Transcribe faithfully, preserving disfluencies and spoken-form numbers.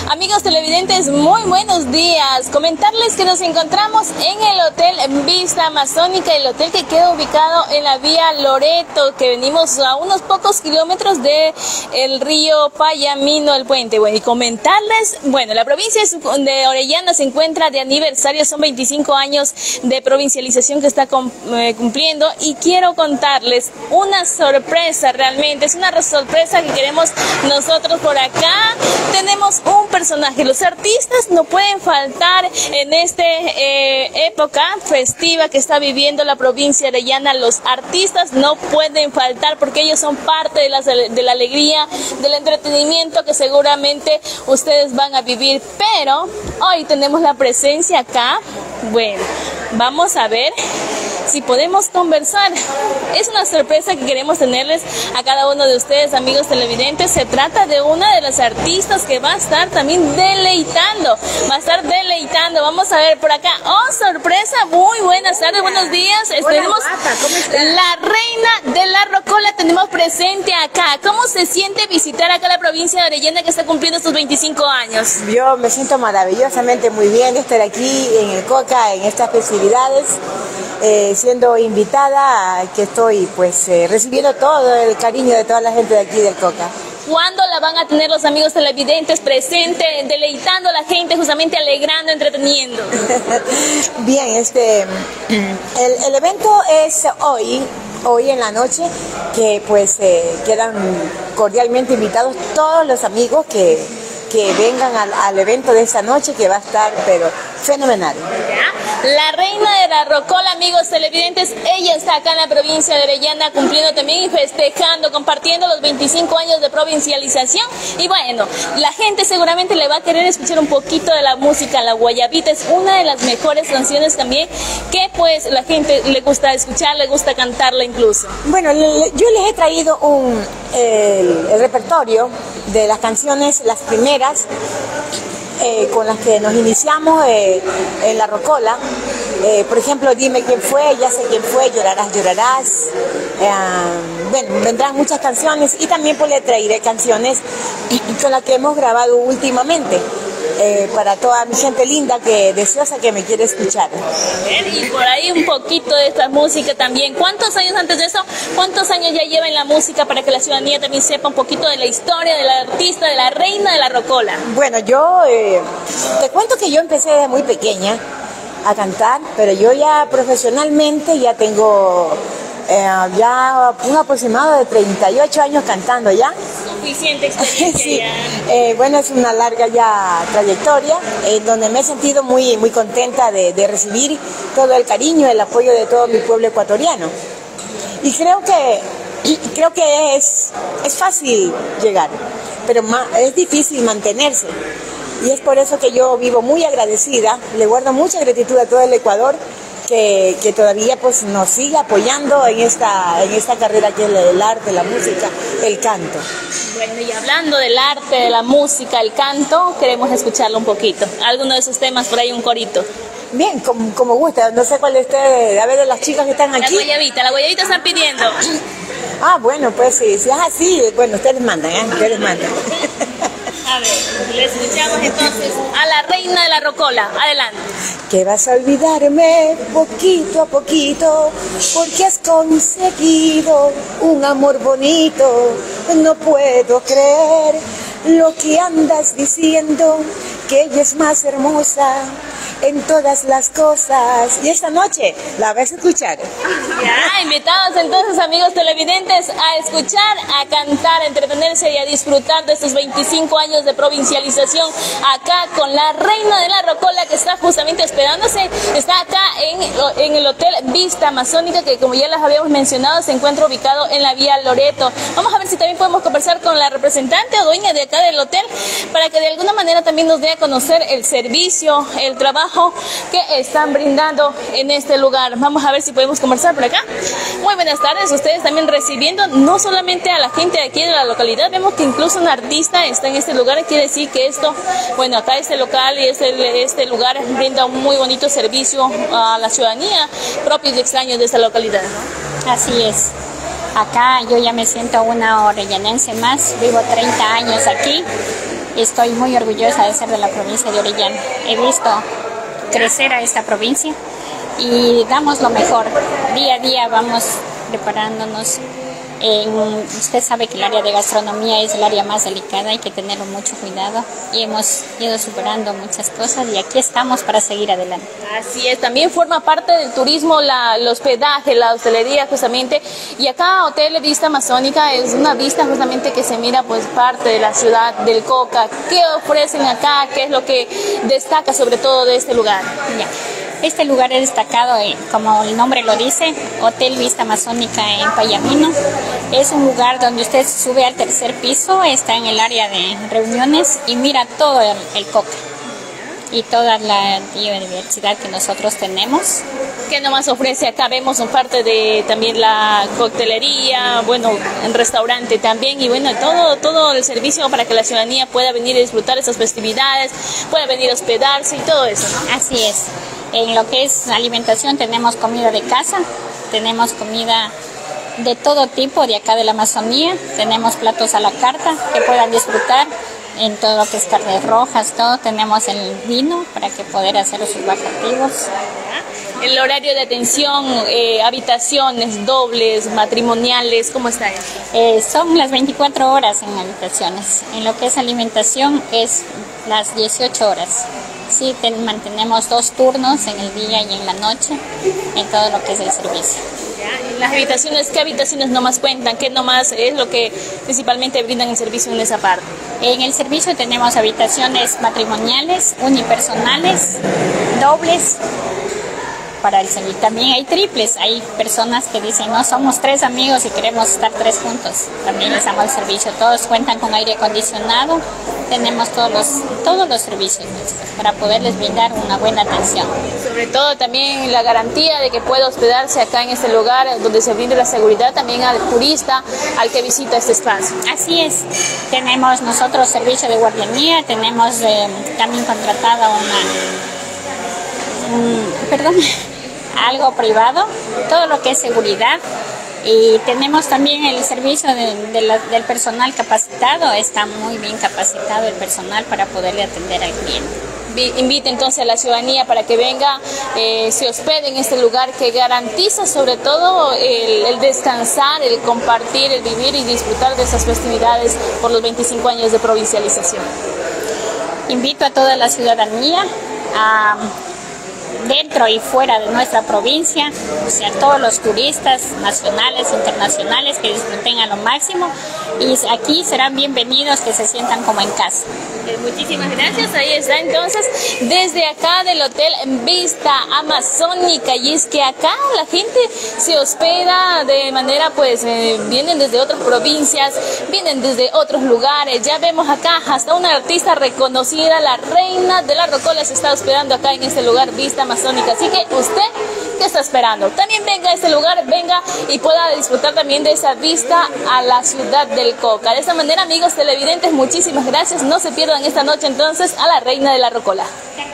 Amigos televidentes, muy buenos días. Comentarles que nos encontramos en el Hotel Vista Amazónica, el hotel que queda ubicado en la vía Loreto, que venimos a unos pocos kilómetros de el río Payamino, el puente. Bueno, y comentarles, bueno, la provincia de Orellana se encuentra de aniversario, son veinticinco años de provincialización que está cumpliendo, y quiero contarles una sorpresa, realmente es una sorpresa que queremos nosotros por acá. Tenemos un personaje, los artistas no pueden faltar en esta eh, época festiva que está viviendo la provincia de Orellana. Los artistas no pueden faltar porque ellos son parte de la, de la alegría, del entretenimiento que seguramente ustedes van a vivir. Pero hoy tenemos la presencia acá. Bueno, vamos a ver si podemos conversar. Es una sorpresa que queremos tenerles a cada uno de ustedes, amigos televidentes. Se trata de una de las artistas que va a estar también deleitando, va a estar deleitando. Vamos a ver por acá. ¡Oh, sorpresa! Muy buenas tardes, buenos días. Hola, tenemos guapa, ¿cómo estás? La reina de la rocola, tenemos presente acá. ¿Cómo se siente visitar acá la provincia de Orellana que está cumpliendo estos veinticinco años? Yo me siento maravillosamente muy bien de estar aquí en el Coca, en estas festividades, eh, siendo invitada, que estoy pues eh, recibiendo todo el cariño de toda la gente de aquí del Coca. ¿Cuándo la van a tener los amigos televidentes presente, deleitando a la gente, justamente alegrando, entreteniendo? Bien, este, el, el evento es hoy, hoy en la noche, que pues eh, quedan cordialmente invitados todos los amigos que, que vengan al, al evento de esta noche, que va a estar pero fenomenal. La reina de la rocola, amigos televidentes, ella está acá en la provincia de Orellana cumpliendo también y festejando, compartiendo los veinticinco años de provincialización. Y bueno, la gente seguramente le va a querer escuchar un poquito de la música. La guayabita es una de las mejores canciones también que pues la gente le gusta escuchar, le gusta cantarla incluso. Bueno, le, yo les he traído un, el, el repertorio de las canciones, las primeras, Eh, con las que nos iniciamos eh, en la rocola. Eh, por ejemplo, Dime quién fue, Ya sé quién fue, Llorarás, llorarás. Eh, bueno, vendrán muchas canciones, y también pues le traeré canciones con las que hemos grabado últimamente. Eh, para toda mi gente linda que deseosa que me quiere escuchar. Y por ahí un poquito de esta música también. ¿Cuántos años antes de eso? ¿Cuántos años ya lleva en la música para que la ciudadanía también sepa un poquito de la historia de la artista, de la reina de la rocola? Bueno, yo eh, te cuento que yo empecé desde muy pequeña a cantar, pero yo ya profesionalmente ya tengo eh, ya un aproximado de treinta y ocho años cantando ya. Suficiente experiencia. Sí. Ya. Eh, bueno, es una larga ya trayectoria, en eh, donde me he sentido muy, muy contenta de, de recibir todo el cariño, el apoyo de todo mi pueblo ecuatoriano. Y creo que, creo que es, es fácil llegar, pero ma, es difícil mantenerse. Y es por eso que yo vivo muy agradecida, le guardo mucha gratitud a todo el Ecuador, Que, que todavía pues nos sigue apoyando en esta, en esta carrera que es el arte, la música, el canto. Bueno, y hablando del arte, de la música, el canto, queremos escucharlo un poquito. Alguno de esos temas, por ahí un corito. Bien, como, como gusta, no sé cuál de ustedes, a ver, de las chicas que están aquí. La guayabita, la guayabita están pidiendo. Ah, bueno, pues sí, si es así, bueno, ustedes mandan, ¿eh? Ustedes mandan. A ver, les escuchamos entonces a la reina de la rocola. Adelante. Que vas a olvidarme poquito a poquito, porque has conseguido un amor bonito. No puedo creer lo que andas diciendo, que ella es más hermosa en todas las cosas. Y esta noche la vas a escuchar. Ya, invitados entonces, amigos televidentes, a escuchar, a cantar, a entretenerse y a disfrutar de estos veinticinco años de provincialización acá con la reina de la rocola, que está justamente esperándose. Está acá en, en el Hotel Vista Amazónica, que como ya les habíamos mencionado, se encuentra ubicado en la vía Loreto. Vamos a ver si también podemos conversar con la representante o dueña de acá del hotel, para que de alguna manera también nos dé a conocer el servicio, el trabajo que están brindando en este lugar. Vamos a ver si podemos conversar por acá. Muy buenas tardes, ustedes también recibiendo no solamente a la gente de aquí de la localidad, vemos que incluso un artista está en este lugar. Quiere decir que esto, bueno, acá este local y este, este lugar brinda un muy bonito servicio a la ciudadanía, propios y extraños de esta localidad, ¿no? Así es. Acá yo ya me siento una orellanense más, vivo treinta años aquí y estoy muy orgullosa de ser de la provincia de Orellana. He visto crecer a esta provincia y damos lo mejor. Día a día vamos preparándonos. En, usted sabe que el área de gastronomía es el área más delicada, hay que tener mucho cuidado y hemos ido superando muchas cosas y aquí estamos para seguir adelante. Así es, también forma parte del turismo la, el hospedaje, la hostelería justamente, y acá Hotel Vista Amazónica es una vista justamente que se mira pues parte de la ciudad del Coca. ¿Qué ofrecen acá? ¿Qué es lo que destaca sobre todo de este lugar? Ya. Este lugar es destacado, eh, como el nombre lo dice, Hotel Vista Amazónica en Payamino. Es un lugar donde usted sube al tercer piso, está en el área de reuniones y mira todo el, el Coca y toda la biodiversidad que nosotros tenemos. ¿Qué nomás ofrece acá? Vemos un parte de también la coctelería, bueno, en restaurante también, y bueno, todo, todo el servicio para que la ciudadanía pueda venir a disfrutar esas festividades, pueda venir a hospedarse y todo eso, ¿no? Así es. En lo que es alimentación tenemos comida de casa, tenemos comida de todo tipo de acá de la Amazonía, tenemos platos a la carta que puedan disfrutar en todo lo que es carnes rojas, todo, tenemos el vino para que poder hacer sus bajativos. El horario de atención, eh, habitaciones dobles, matrimoniales, ¿cómo está eso? Eh, son las veinticuatro horas en habitaciones, en lo que es alimentación es las dieciocho horas. Sí, ten, mantenemos dos turnos en el día y en la noche en todo lo que es el servicio. Ya, las habitaciones, ¿qué habitaciones nomás cuentan? ¿Qué nomás es lo que principalmente brindan el servicio en esa parte? En el servicio tenemos habitaciones matrimoniales, unipersonales, dobles. Para el servicio también hay triples, hay personas que dicen, no, somos tres amigos y queremos estar tres juntos. También les damos el servicio, todos cuentan con aire acondicionado, tenemos todos los, todos los servicios para poderles brindar una buena atención. Sobre todo también la garantía de que pueda hospedarse acá en este lugar donde se brinde la seguridad también al turista, al que visita este espacio. Así es, tenemos nosotros servicio de guardianía, tenemos eh, también contratada una, um, perdón, algo privado, todo lo que es seguridad, y tenemos también el servicio de, de la, del personal capacitado, está muy bien capacitado el personal para poderle atender al cliente. Invite entonces a la ciudadanía para que venga, eh, se hospede en este lugar que garantiza sobre todo el, el descansar, el compartir, el vivir y disfrutar de esas festividades por los veinticinco años de provincialización. Invito a toda la ciudadanía a dentro y fuera de nuestra provincia, o sea, todos los turistas nacionales, internacionales que disfruten a lo máximo, y aquí serán bienvenidos, que se sientan como en casa. Muchísimas gracias, ahí está entonces desde acá del Hotel Vista Amazónica, y es que acá la gente se hospeda de manera pues eh, vienen desde otras provincias, vienen desde otros lugares, ya vemos acá hasta una artista reconocida, la reina de la rocola, se está hospedando acá en este lugar Vista Amazónica, así que usted, ¿qué está esperando? También venga a este lugar, venga y pueda disfrutar también de esa vista a la ciudad del Coca. De esta manera, amigos televidentes, muchísimas gracias, no se pierdan esta noche entonces a la reina de la rocola.